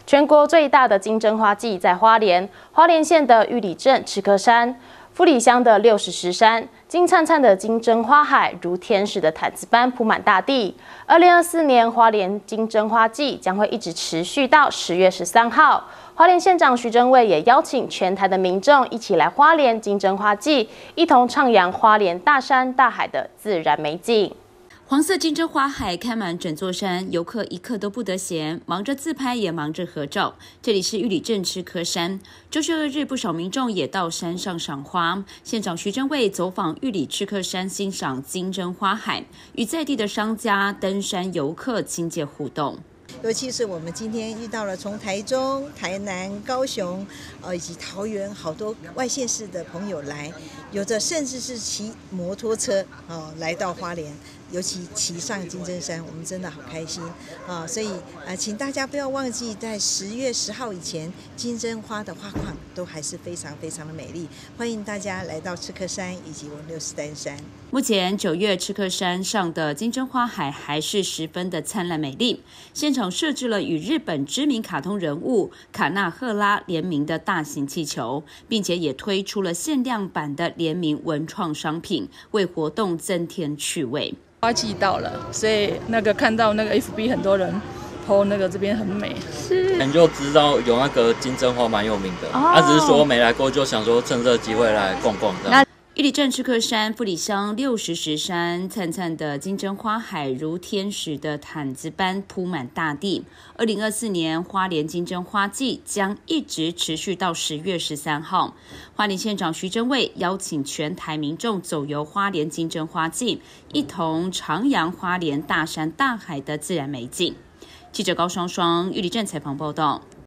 全国最大的金针花季在花莲，花莲县的玉里镇赤科山、富里乡的60石山，金灿灿的金针花海如天使的毯子般铺满大地。2024年花莲金针花季将会一直持续到10月13号。花莲县长徐榛蔚也邀请全台的民众一起来花莲金针花季，一同徜徉花莲大山大海的自然美景。 黄色金针花海开满整座山，游客一刻都不得闲，忙着自拍也忙着合照。这里是玉里镇赤科山，周休2日，不少民众也到山上赏花。县长徐榛蔚走访玉里赤科山，欣赏金针花海，与在地的商家、登山游客亲切互动。 尤其是我们今天遇到了从台中、台南、高雄，以及桃园好多外县市的朋友来，有的甚至是骑摩托车来到花莲，尤其骑上金针山，我们真的好开心所以请大家不要忘记，在10月10号以前，金针花的花况都还是非常非常的美丽，欢迎大家来到赤科山以及文六十丹山。 目前9月赤科山上的金针花海还是十分的灿烂美丽，现场设置了与日本知名卡通人物卡纳赫拉联名的大型气球，并且也推出了限量版的联名文创商品，为活动增添趣味。 花季到了，所以看到FB 很多人 po 这边很美， 你就知道有金针花蛮有名的，只是说没来过，就想说趁这个机会来逛逛这样。 玉里镇赤科山、富里乡60石山，灿灿的金针花海如天使的毯子般铺满大地。2024年花莲金针花季将一直持续到10月13号。花莲县长徐榛蔚邀请全台民众走游花莲金针花季，一同徜徉花莲大山大海的自然美景。记者高双双玉里镇采访报道。